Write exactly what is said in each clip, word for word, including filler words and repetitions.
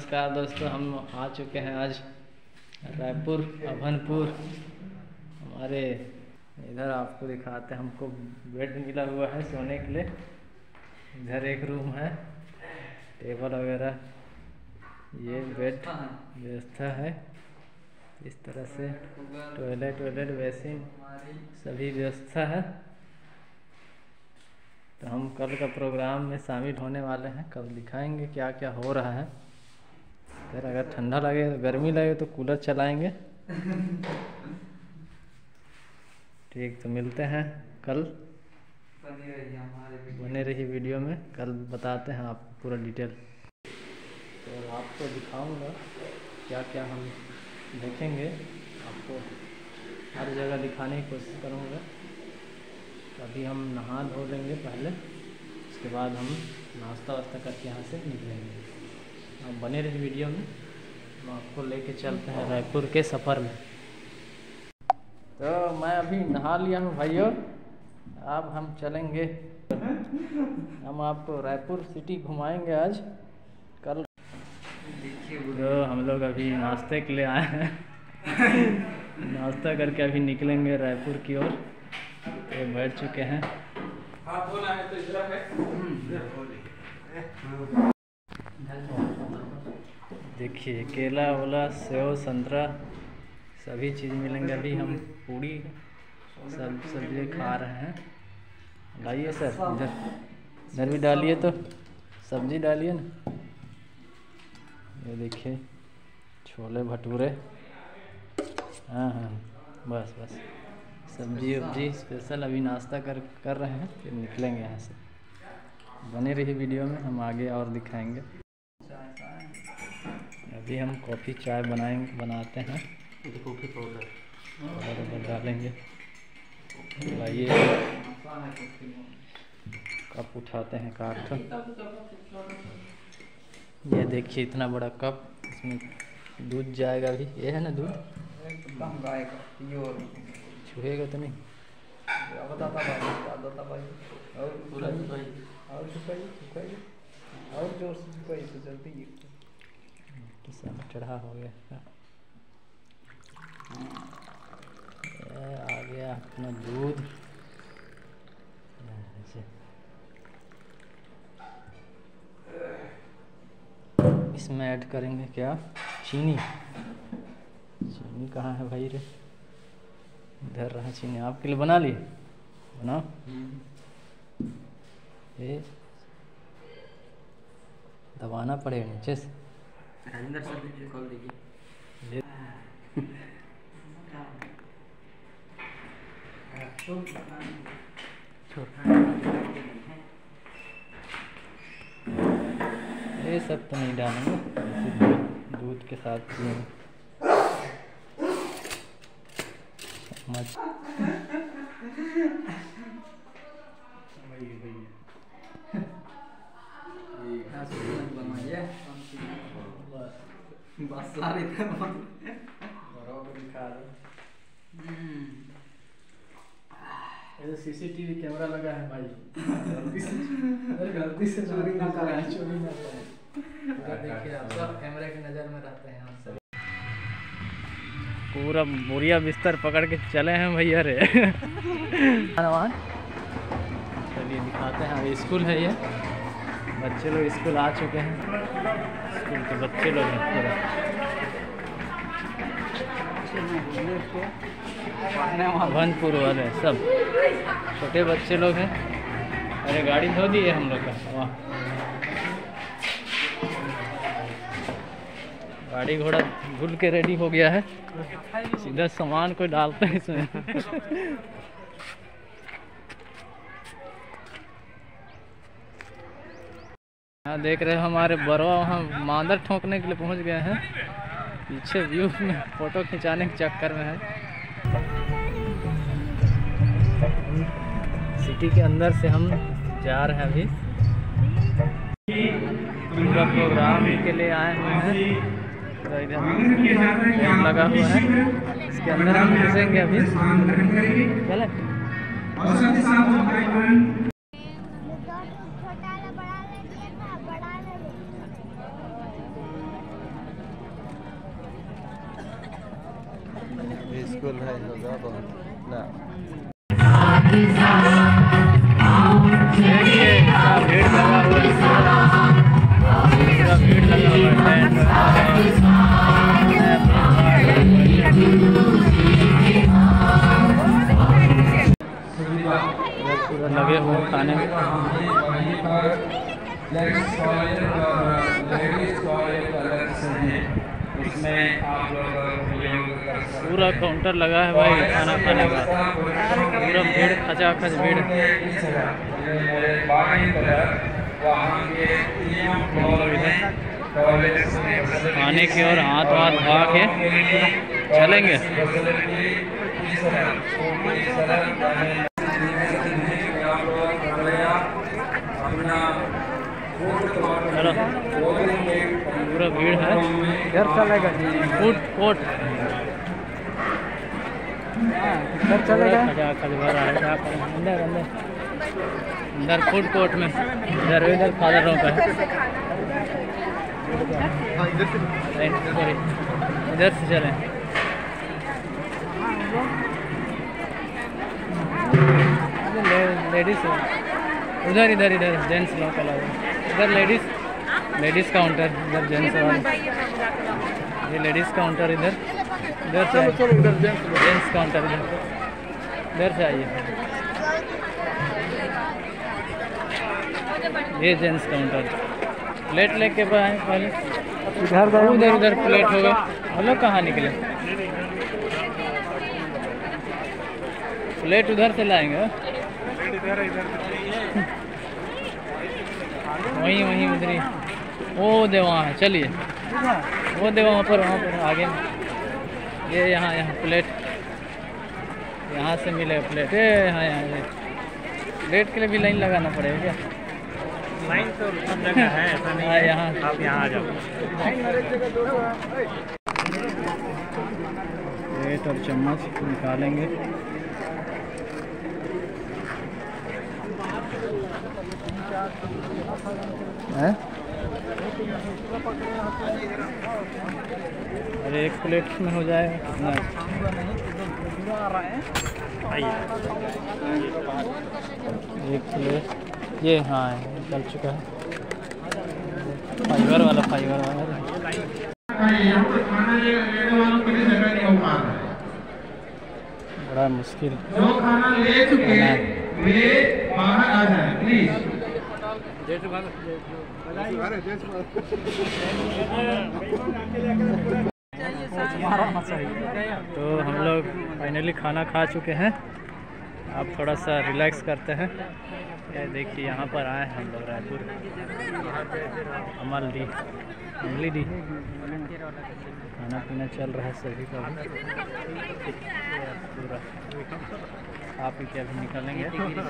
नमस्कार दोस्तों, हम आ चुके हैं आज रायपुर अभनपुर। हमारे इधर आपको दिखाते हैं, हमको बेड मिला हुआ है सोने के लिए। इधर एक रूम है, टेबल वगैरह, ये बेड व्यवस्था है। इस तरह से टॉयलेट टॉयलेट बेसिन सभी व्यवस्था है। तो हम कल का प्रोग्राम में शामिल होने वाले हैं। कल दिखाएंगे क्या क्या हो रहा है। फिर अगर ठंडा लगे तो गर्मी लगे तो कूलर चलाएंगे। ठीक, तो मिलते हैं कल। बने रही वीडियो में, कल बताते हैं आपको पूरा डिटेल। तो आपको दिखाऊंगा क्या क्या हम देखेंगे, आपको हर जगह दिखाने की कोशिश करूँगा। अभी हम नहा धो लेंगे पहले, उसके बाद हम नाश्ता वास्ता करके यहाँ से निकलेंगे। आप बने रहे वीडियो में, हम आपको लेके चलते हैं रायपुर के सफ़र में। तो मैं अभी नहा लिया हूँ भाइयों, अब हम चलेंगे। हम आपको रायपुर सिटी घुमाएंगे आज कल। तो हम लोग अभी नाश्ते के लिए आए हैं। नाश्ता करके अभी निकलेंगे रायपुर की ओर। तो बैठ चुके हैं। देखिए, केला वेला, सेव, संतरा सभी चीज़ मिलेंगे। अभी हम पूड़ी सब सब्जी खा रहे हैं। लाइए सर, इधर इधर भी डालिए, तो सब्जी डालिए ना। ये देखिए छोले भटूरे। हाँ हाँ, बस बस सब्जी वब्जी स्पेशल। अभी नाश्ता कर कर रहे हैं, फिर निकलेंगे यहाँ से। बने रही वीडियो में, हम आगे और दिखाएंगे। अभी हम कॉफ़ी चाय बनाएंगे बनाते हैं। कॉफ़ी पाउडर पाउडर डालेंगे। लाइए, कप उठाते हैं काट। ये देखिए इतना बड़ा कप, इसमें दूध जाएगा। अभी ये है ना दूध, छुएगा तो नहीं। और जोर से छुपाइए तो जल्दी सब चढ़ा हो गया। आ गया अपना दूध। इसमें ऐड करेंगे क्या, चीनी। चीनी कहाँ है भाई रे? इधर रहा चीनी। आपके लिए बना लिए, बनाओ। ये दबाना पड़ेगा नीचे से। राजेंद्र सर भी कॉल देखिए। ये सब तो नहीं डालेंगे, दूध दूध के साथ पिएंगे। चम्मच बस सारे सीसीटीवी कैमरा लगा है भाई। गलती से गलती से चोरी ना करें, चोरी ना करें। देखिए आप सब कैमरे की नज़र में रहते हैं। हम सब पूरा बोरिया बिस्तर पकड़ के चले हैं भैया रे। चलिए दिखाते हैं। अभी स्कूल है, ये बच्चे लोग स्कूल आ चुके हैं। स्कूल के बच्चे लोग हैं पूरा। अभनपुर वाले सब छोटे बच्चे लोग हैं। अरे गाड़ी धो दी है हम लोग का। वाह, गाड़ी घोड़ा धुल के रेडी हो गया है। सीधा सामान को डालते हैं इसमें। यहाँ देख रहे हो हमारे बरवा वहाँ मांदर ठोकने के लिए पहुँच गए हैं। पीछे व्यू में फोटो खिंचाने के चक्कर में है। सिटी के अंदर से हम जा रहे हैं। अभी पूरा प्रोग्राम के लिए आए हुए हैं। तो इधर लगा हुआ है, इसके अंदर हम घुसेंगे अभी। चले स्कूल है होगा बहुत ना। देखिए इतना भीड़ लगा हुआ है, पूरा भीड़ लगा हुआ है। पूरा लगे हुए खाने में। पूरा काउंटर लगा है भाई खाना खाने का, पूरा भीड़ खचाखच भीड़। खाने की और हाथ हाथ धोआ के चलेंगे। चलो पूरा भीड़ है, इधर चलेगा फूड कोर्ट इधर चलेगा अंदर अंदर अंदर फूड कोर्ट में। इधर इधर फादर रोड है, सॉरी इधर से चलें। लेडीज उधर इधर इधर जेंट्स लोकल है, इधर लेडीज लेडीज़ काउंटर, इधर जेंट्स वाले। ये लेडीज़ काउंटर इधर इधर से इधर जेंट्स काउंटर इधर इधर से आइए। ये जेंट्स काउंटर। प्लेट लेके आए पहले, इधर उधर उधर प्लेट हो गए। हम लोग कहाँ निकले? प्लेट उधर से लाएंगे, वहीं वहीं उधर ही। वो दे वहाँ है, चलिए वो दे वहाँ पर, वहाँ पर आगे। ये यहाँ यहाँ प्लेट, यहाँ से मिलेगा प्लेट। ये यहाँ यहाँ प्लेट के लिए भी लाइन लगाना पड़ेगा क्या? लाइन तो सब जगह है, ऐसा नहीं है। यहाँ आप यहाँ आ जाओ। प्लेट और चम्मच निकालेंगे। है अरे एक प्लेट में हो जाएगा कितना? एक प्लेट ये, हाँ चल चुका है। फाइबर वाला फाइबर वाला बड़ा मुश्किल। जो खाना ले चुके वे बाहर आ जाएं प्लीज। तो हम लोग फाइनली खाना खा चुके हैं। अब थोड़ा सा रिलैक्स करते हैं। ये देखिए यहाँ पर आए हैं हम लोग रायपुर, अमल डी अमली डी। खाना पीना चल रहा है सभी का भी। पूरा खा पी के अभी निकलेंगे।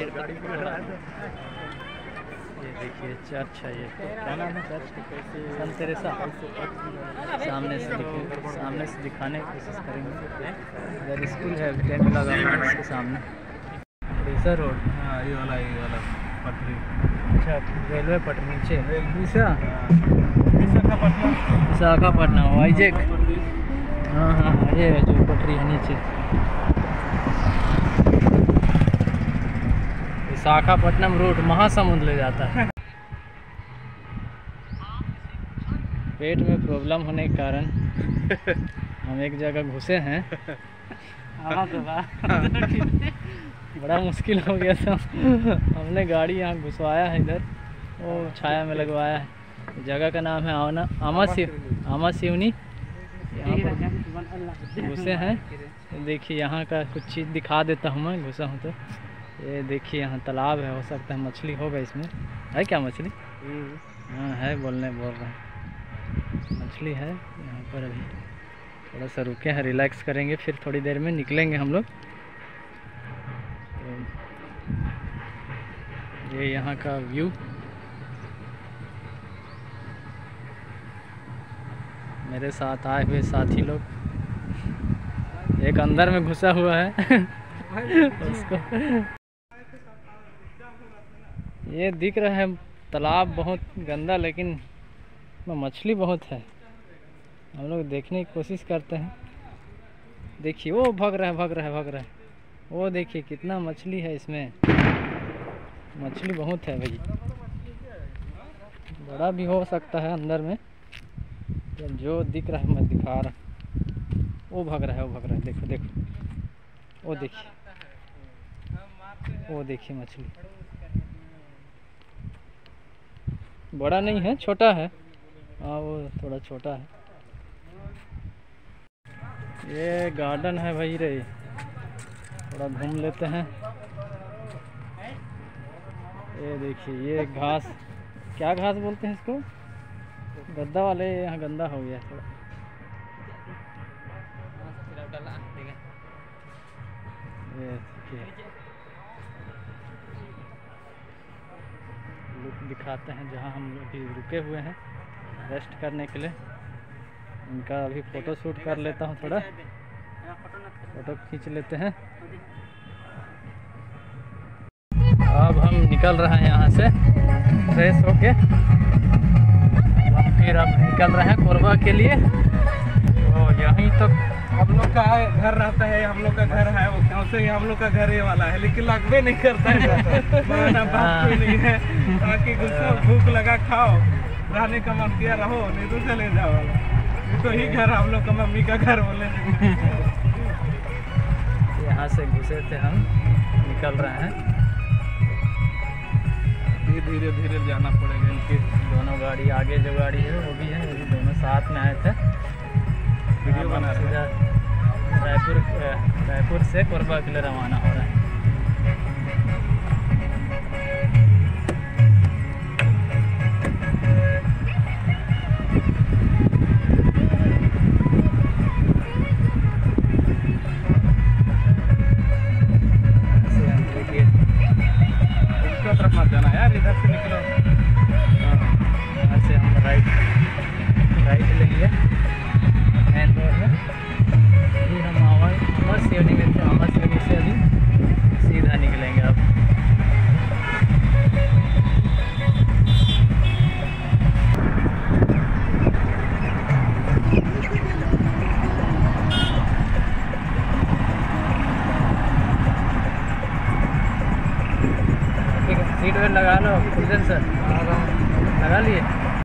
ये देखिए चर्च है, ये क्या नाम है चर्च? सन तेरेसा। सामने से दिखे सामने से दिखाने की कोशिश करेंगे। इधर स्कूल है, टेंट लगा हुआ है उसके सामने। तेरेसा रोड, हाँ ये वाला ये वाला पटरी। अच्छा रेलवे पटरी नीचे विशाखापट्टनम वाइजेक। हाँ हाँ ये जो पटरी है नीचे विशाखापट्टनम रूट महासमुंद ले जाता है। पेट में प्रॉब्लम होने के कारण हम एक जगह घुसे हैं। बड़ा मुश्किल हो गया था। हमने गाड़ी यहाँ घुसवाया है, इधर वो छाया में लगवाया है। जगह का नाम है आना आमा सिव आमा सिवनी। यहाँ पर घुसे हैं। देखिए यहाँ का कुछ चीज़ दिखा देता हूँ मैं, घुसा हूँ तो। ये देखिए यहाँ तालाब है, हो सकता है मछली होगा इसमें। है क्या मछली? हाँ है, बोलने बोल रहे हैं मछली है यहाँ पर। अभी थोड़ा सा रुके हैं, रिलैक्स करेंगे, फिर थोड़ी देर में निकलेंगे हम लोग। तो ये यहाँ का व्यू। मेरे साथ आए हुए साथी लोग, एक अंदर में घुसा हुआ है उसको ये दिख रहा है तालाब बहुत गंदा, लेकिन मछली बहुत है। हम लोग देखने की कोशिश करते हैं। देखिए वो भाग रहा है भाग रहा है भाग रहा है। वो देखिए कितना मछली है इसमें, मछली बहुत है भाई, बड़ा भी हो सकता है अंदर में, जो दिख रहा है मैं दिखा रहा। वो भाग रहा है वो भाग रहा है, देखो देखो वो देखिए, वो देखिए मछली, बड़ा नहीं है छोटा है। हाँ वो थोड़ा छोटा है। ये गार्डन है भाई रे, थोड़ा घूम लेते हैं। ये देखिए ये घास, क्या घास बोलते हैं इसको, गद्दा वाले, यहाँ गंदा हो गया थोड़ा। ये देखिए लुक दिखाते हैं जहाँ हम अभी रुके हुए हैं रेस्ट करने के लिए। इनका अभी फ़ोटो शूट कर लेता हूँ, थोड़ा फ़ोटो खींच लेते हैं। अब हम निकल रहे हैं यहाँ से फ्रेश होके, हम फिर अब निकल रहे हैं कोरबा के लिए। तो यहीं तक हम लोग का घर रहता है, हम लोग का घर है वो गाँव से, हम लोग का घर ये वाला है, लेकिन लगभग नहीं करता है माना बात कोई नहीं है। ताकि गुस्सा भूख लगा खाओ, रहने का मन किया रहो, नहीं तो चले जाओ वाला। तो ही घर हम लोग का मम्मी का घर बोले। यहाँ से घुसे थे हम, निकल रहे हैं। धीरे धीरे जाना पड़ेगा। इनकी दोनों गाड़ी, आगे जो गाड़ी है वो भी है, वो भी दोनों साथ में आए थे। वीडियो बना रहे हैं। रायपुर रायपुर से कोरबा के लिए रवाना हो रहे हैं। तरफ मत जाना यार, इधर से निकलो। यहाँ से हम राइट राइट लेंगे मेन रोड में। अभी हम अमर अमर शिवनी में थे, अमर शिवनी से अभी सीधा निकलेंगे अब। सीट बेल्ट लगा लो, फुल सर लगा लिए।